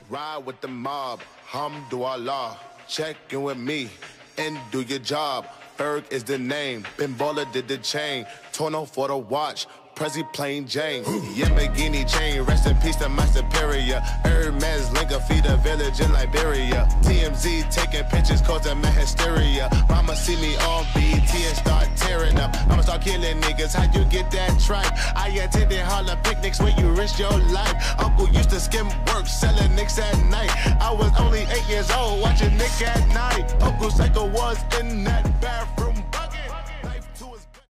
ride with the mob. Hamdulillah, check in with me and do your job. Berg is the name, Ben Baller did the chain, Torno for the watch, Prezi plain Jane. Yamagini chain, rest in peace to my superior. Hermes Linka feed a village in Liberia. TMZ taking pictures causing my hysteria. Mama see me on BT and start tearing up. I'ma start killing niggas, how you get that tripe? I attended Harlem picnics where you risk your life. Uncle used to skim work, selling nicks at night. I was only 8 years old, watching Nick at night. Uncle Psycho was in that bathroom